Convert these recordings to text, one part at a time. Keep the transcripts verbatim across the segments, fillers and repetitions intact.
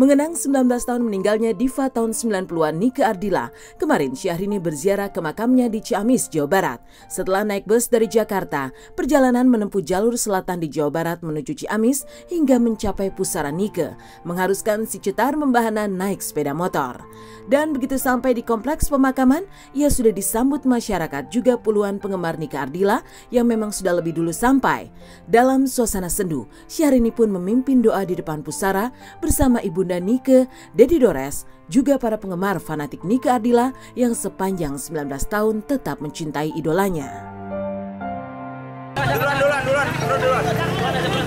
Mengenang sembilan belas tahun meninggalnya diva tahun sembilan puluhan Nike Ardila, kemarin Syahrini berziarah ke makamnya di Ciamis, Jawa Barat. Setelah naik bus dari Jakarta, perjalanan menempuh jalur selatan di Jawa Barat menuju Ciamis hingga mencapai pusara Nike, mengharuskan si Cetar Membahana naik sepeda motor. Dan begitu sampai di kompleks pemakaman, ia sudah disambut masyarakat juga puluhan penggemar Nike Ardila yang memang sudah lebih dulu sampai. Dalam suasana sendu, Syahrini pun memimpin doa di depan pusara bersama Ibunda Nike, Dedi Dores, juga para penggemar fanatik Nike Ardila yang sepanjang sembilan belas tahun tetap mencintai idolanya. Duluan, duluan, duluan, duluan, duluan.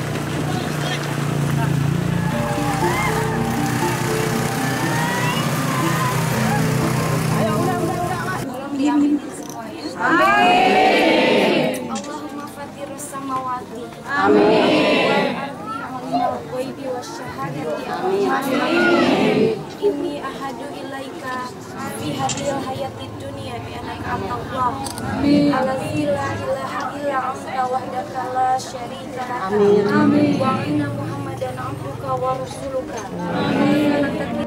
Amin semua ya. Amin. Allahumma fatirus samawati. Amin. Wal ardi alimul ghaibi wasyahadati. Amin. Inni ahadu ilaika fi hadhil hayatid dunya bi anaka Allah. Amin. Alladzi la ilaha illa anta wahdaka la syarika lak. Amin. Amin. Wa inna Muhammadan abduka wa rasuluka. Amin.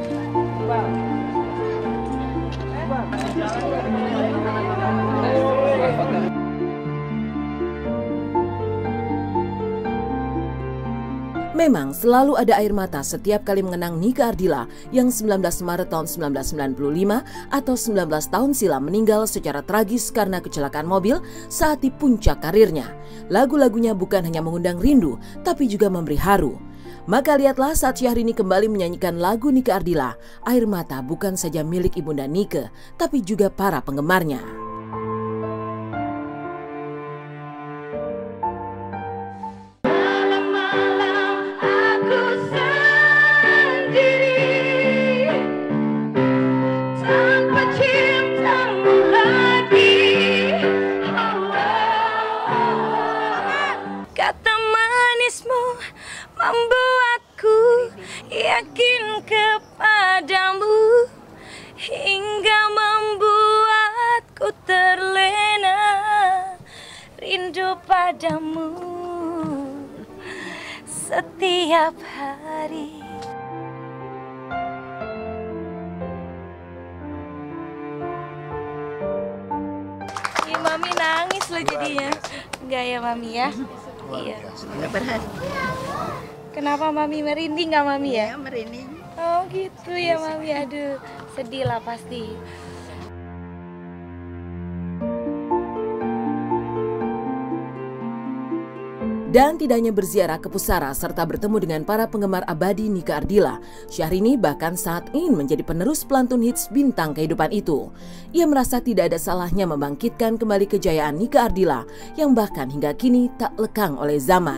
Memang selalu ada air mata setiap kali mengenang Nike Ardila yang sembilan belas Maret tahun sembilan belas sembilan puluh lima atau sembilan belas tahun silam meninggal secara tragis karena kecelakaan mobil saat di puncak karirnya. Lagu-lagunya bukan hanya mengundang rindu, tapi juga memberi haru. Maka lihatlah saat Syahrini kembali menyanyikan lagu Nike Ardila, air mata bukan saja milik Ibunda Nike, tapi juga para penggemarnya. Kata manismu membuatku yakin kepadamu, hingga membuatku terlena rindu padamu setiap hari. Ya, Mami nangis loh jadinya. Enggak ya Mami ya? Iya. Kenapa Mami merinding nggak Mami ya? Iya, merinding. Oh gitu ya Mami, aduh sedih lah pasti. Dan tidak hanya berziarah ke pusara serta bertemu dengan para penggemar abadi Nike Ardila, Syahrini bahkan saat ingin menjadi penerus pelantun hits bintang kehidupan itu. Ia merasa tidak ada salahnya membangkitkan kembali kejayaan Nike Ardila yang bahkan hingga kini tak lekang oleh zaman.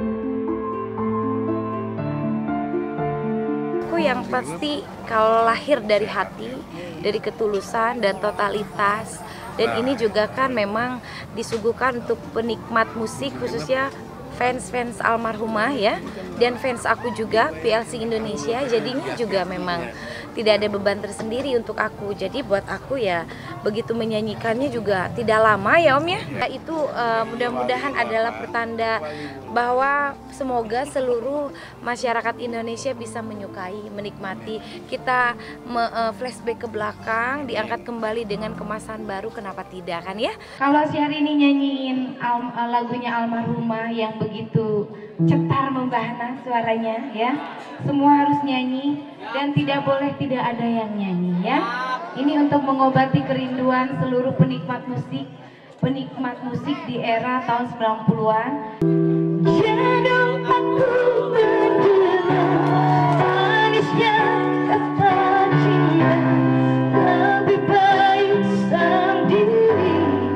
Aku yang pasti kalau lahir dari hati, dari ketulusan dan totalitas, dan ini juga kan memang disuguhkan untuk penikmat musik khususnya fans-fans almarhumah ya, dan fans aku juga P L C Indonesia, jadinya juga memang tidak ada beban tersendiri untuk aku. Jadi buat aku ya begitu menyanyikannya juga tidak lama ya Om ya. Itu uh, mudah-mudahan adalah pertanda bahwa semoga seluruh masyarakat Indonesia bisa menyukai, menikmati. Kita me, uh, flashback ke belakang, diangkat kembali dengan kemasan baru, kenapa tidak kan ya? Kalau Syahrini nyanyiin al lagunya almarhumah yang begitu cetar membahana suaranya ya, semua harus nyanyi dan tidak boleh tidak ada yang nyanyi ya. Ini untuk mengobati kerinduan seluruh penikmat musik, penikmat musik di era tahun sembilan puluhan. Jadul aku mendengar manisnya kata cinta, lebih baik sendiri.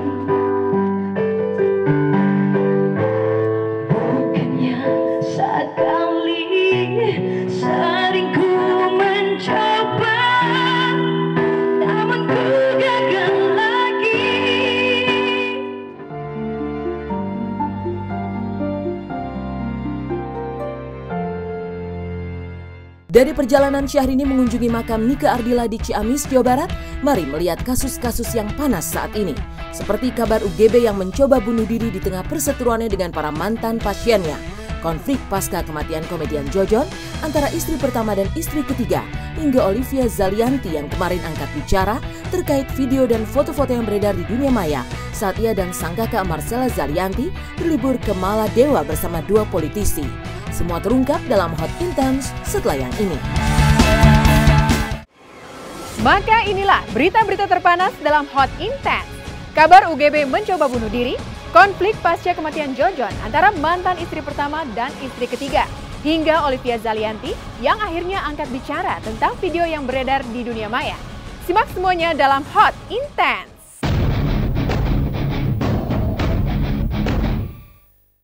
Bukannya sekali sering ku mencoba, namun ku gagal lagi. Dari perjalanan Syahrini mengunjungi makam Nike Ardila di Ciamis, Jawa Barat, mari melihat kasus-kasus yang panas saat ini. Seperti kabar U G B yang mencoba bunuh diri di tengah perseteruannya dengan para mantan pasiennya. konflik pasca kematian komedian Jojon antara istri pertama dan istri ketiga, hingga Olivia Zalianty yang kemarin angkat bicara terkait video dan foto-foto yang beredar di dunia maya saat ia dan sang kakak Marcella Zalianty berlibur ke Maladewa bersama dua politisi. Semua terungkap dalam Hot Intense setelah yang ini. Maka inilah berita-berita terpanas dalam Hot Intense. Kabar U G B mencoba bunuh diri, konflik pasca kematian Jojon antara mantan istri pertama dan istri ketiga, hingga Olivia Zalianty yang akhirnya angkat bicara tentang video yang beredar di dunia maya. Simak semuanya dalam Hot Intense.